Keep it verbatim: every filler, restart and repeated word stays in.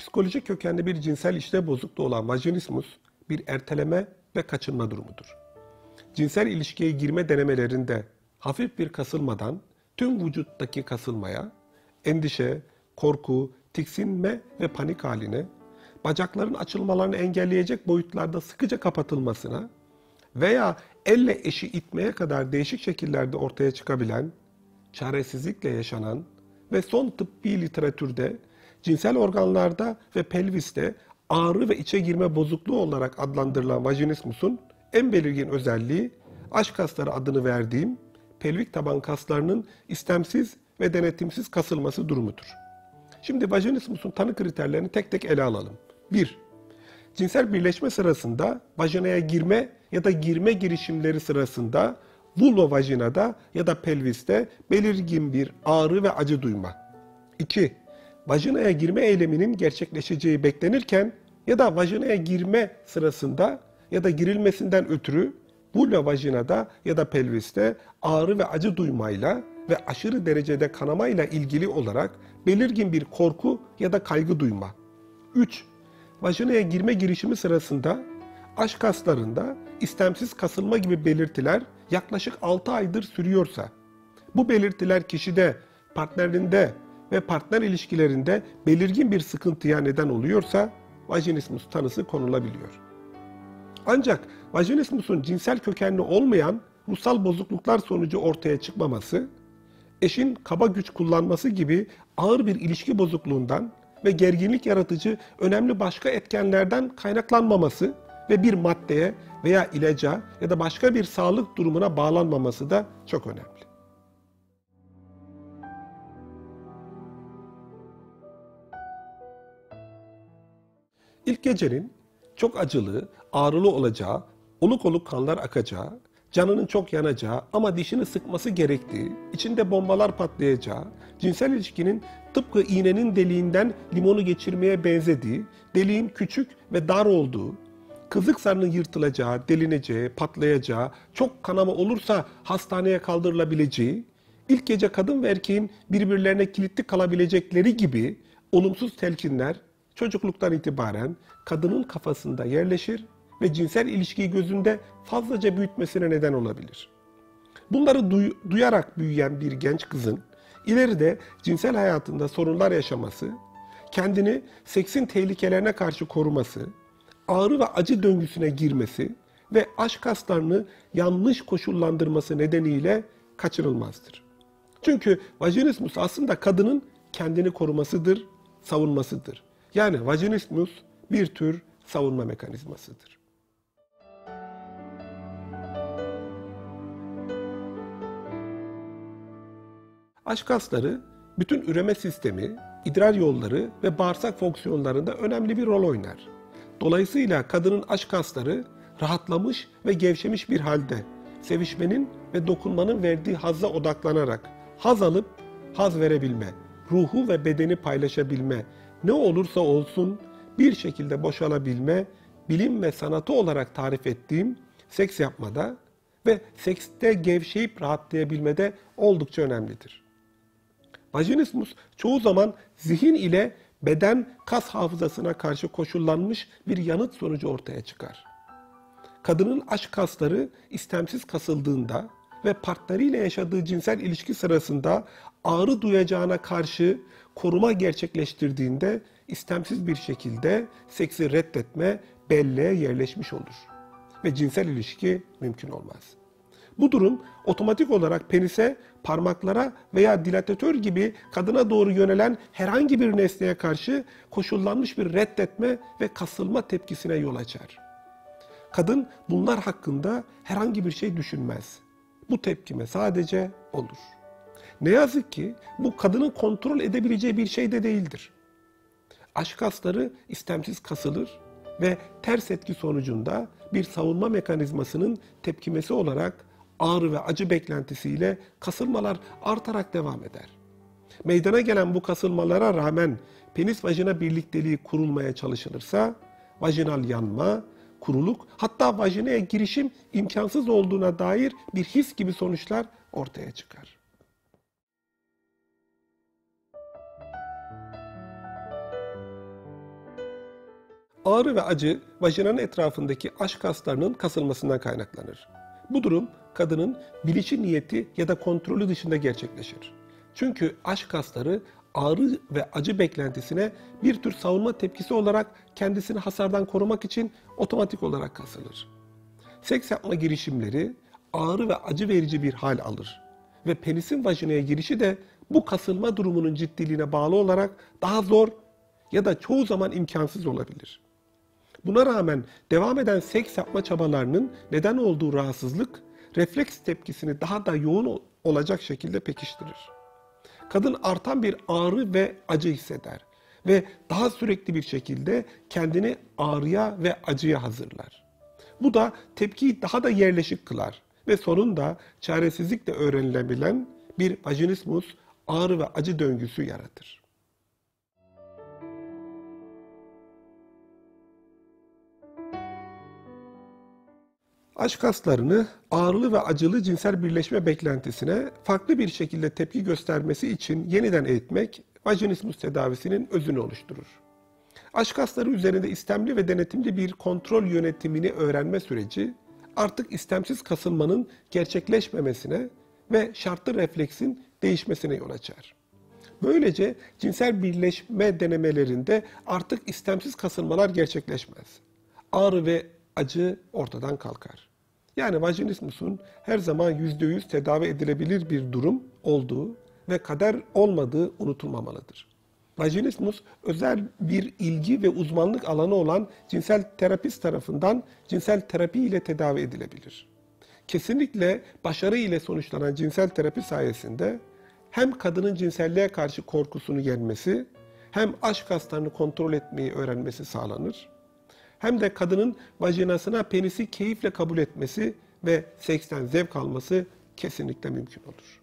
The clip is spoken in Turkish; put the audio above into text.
Psikolojik kökenli bir cinsel işlev bozukluğu olan vajinismus bir erteleme ve kaçınma durumudur. Cinsel ilişkiye girme denemelerinde hafif bir kasılmadan tüm vücuttaki kasılmaya, endişe, korku, tiksinme ve panik haline, bacakların açılmalarını engelleyecek boyutlarda sıkıca kapatılmasına veya elle eşi itmeye kadar değişik şekillerde ortaya çıkabilen, çaresizlikle yaşanan ve son tıbbi literatürde cinsel organlarda ve pelviste ağrı ve içe girme bozukluğu olarak adlandırılan vajinismusun en belirgin özelliği aşk kasları adını verdiğim pelvik taban kaslarının istemsiz ve denetimsiz kasılması durumudur. Şimdi vajinismusun tanı kriterlerini tek tek ele alalım. bir. Cinsel birleşme sırasında vajinaya girme ya da girme girişimleri sırasında vulva vajinada ya da pelviste belirgin bir ağrı ve acı duyma. iki. Vajinaya girme eyleminin gerçekleşeceği beklenirken ya da vajinaya girme sırasında ya da girilmesinden ötürü vulva vajinada ya da pelviste ağrı ve acı duymayla ve aşırı derecede kanamayla ilgili olarak belirgin bir korku ya da kaygı duyma. üç. Vajinaya girme girişimi sırasında aşk kaslarında istemsiz kasılma gibi belirtiler yaklaşık altı aydır sürüyorsa, bu belirtiler kişide, partnerinde ve partner ilişkilerinde belirgin bir sıkıntıya neden oluyorsa vajinismus tanısı konulabiliyor. Ancak vajinismusun cinsel kökenli olmayan ruhsal bozukluklar sonucu ortaya çıkmaması, eşin kaba güç kullanması gibi ağır bir ilişki bozukluğundan ve gerginlik yaratıcı önemli başka etkenlerden kaynaklanmaması ve bir maddeye veya ilaca ya da başka bir sağlık durumuna bağlanmaması da çok önemli. İlk gecenin çok acılı, ağrılı olacağı, oluk oluk kanlar akacağı, canının çok yanacağı ama dişini sıkması gerektiği, içinde bombalar patlayacağı, cinsel ilişkinin tıpkı iğnenin deliğinden limonu geçirmeye benzediği, deliğin küçük ve dar olduğu, kızık zarının yırtılacağı, delineceği, patlayacağı, çok kanama olursa hastaneye kaldırılabileceği, ilk gece kadın ve erkeğin birbirlerine kilitli kalabilecekleri gibi olumsuz telkinler çocukluktan itibaren kadının kafasında yerleşir ve cinsel ilişkiyi gözünde fazlaca büyütmesine neden olabilir. Bunları duy duyarak büyüyen bir genç kızın ileride cinsel hayatında sorunlar yaşaması, kendini seksin tehlikelerine karşı koruması, ağrı ve acı döngüsüne girmesi ve aşk kaslarını yanlış koşullandırması nedeniyle kaçınılmazdır. Çünkü vajinismus aslında kadının kendini korumasıdır, savunmasıdır. Yani vajinismus bir tür savunma mekanizmasıdır. Aşk kasları bütün üreme sistemi, idrar yolları ve bağırsak fonksiyonlarında önemli bir rol oynar. Dolayısıyla kadının aşk kasları rahatlamış ve gevşemiş bir halde sevişmenin ve dokunmanın verdiği hazza odaklanarak haz alıp haz verebilme, ruhu ve bedeni paylaşabilme, ne olursa olsun bir şekilde boşalabilme, bilim ve sanatı olarak tarif ettiğim seks yapmada ve sekste gevşeyip rahatlayabilmede oldukça önemlidir. Vajinismus çoğu zaman zihin ile beden kas hafızasına karşı koşullanmış bir yanıt sonucu ortaya çıkar. Kadının aşk kasları istemsiz kasıldığında ve partneriyle yaşadığı cinsel ilişki sırasında ağrı duyacağına karşı koruma gerçekleştirdiğinde istemsiz bir şekilde seksi reddetme belleğe yerleşmiş olur ve cinsel ilişki mümkün olmaz. Bu durum otomatik olarak penise, parmaklara veya dilatatör gibi kadına doğru yönelen herhangi bir nesneye karşı koşullanmış bir reddetme ve kasılma tepkisine yol açar. Kadın bunlar hakkında herhangi bir şey düşünmez. Bu tepkime sadece olur. Ne yazık ki bu kadının kontrol edebileceği bir şey de değildir. Aşk kasları istemsiz kasılır ve ters etki sonucunda bir savunma mekanizmasının tepkimesi olarak ağrı ve acı beklentisiyle kasılmalar artarak devam eder. Meydana gelen bu kasılmalara rağmen penis vajina birlikteliği kurulmaya çalışılırsa vajinal yanma, kuruluk, hatta vajinaya girişim imkansız olduğuna dair bir his gibi sonuçlar ortaya çıkar. Ağrı ve acı vajinanın etrafındaki aşk kaslarının kasılmasından kaynaklanır. Bu durum kadının bilinçli niyeti ya da kontrolü dışında gerçekleşir. Çünkü aşk kasları ağrı ve acı beklentisine bir tür savunma tepkisi olarak kendisini hasardan korumak için otomatik olarak kasılır. Seks yapma girişimleri ağrı ve acı verici bir hal alır ve penisin vajinaya girişi de bu kasılma durumunun ciddiliğine bağlı olarak daha zor ya da çoğu zaman imkansız olabilir. Buna rağmen devam eden seks yapma çabalarının neden olduğu rahatsızlık, refleks tepkisini daha da yoğun olacak şekilde pekiştirir. Kadın artan bir ağrı ve acı hisseder ve daha sürekli bir şekilde kendini ağrıya ve acıya hazırlar. Bu da tepkiyi daha da yerleşik kılar ve sonunda çaresizlikle öğrenilebilen bir vajinismus, ağrı ve acı döngüsü yaratır. Aşk kaslarını ağrılı ve acılı cinsel birleşme beklentisine farklı bir şekilde tepki göstermesi için yeniden eğitmek, vajinismus tedavisinin özünü oluşturur. Aşk kasları üzerinde istemli ve denetimli bir kontrol yönetimini öğrenme süreci, artık istemsiz kasılmanın gerçekleşmemesine ve şartlı refleksin değişmesine yol açar. Böylece cinsel birleşme denemelerinde artık istemsiz kasılmalar gerçekleşmez. Ağrı ve acı ortadan kalkar. Yani vajinismusun her zaman yüzde yüz tedavi edilebilir bir durum olduğu ve kader olmadığı unutulmamalıdır. Vajinismus özel bir ilgi ve uzmanlık alanı olan cinsel terapist tarafından cinsel terapi ile tedavi edilebilir. Kesinlikle başarı ile sonuçlanan cinsel terapi sayesinde hem kadının cinselliğe karşı korkusunu yenmesi, hem aşk kaslarını kontrol etmeyi öğrenmesi sağlanır, hem de kadının vajinasına penisi keyifle kabul etmesi ve seksten zevk alması kesinlikle mümkün olur.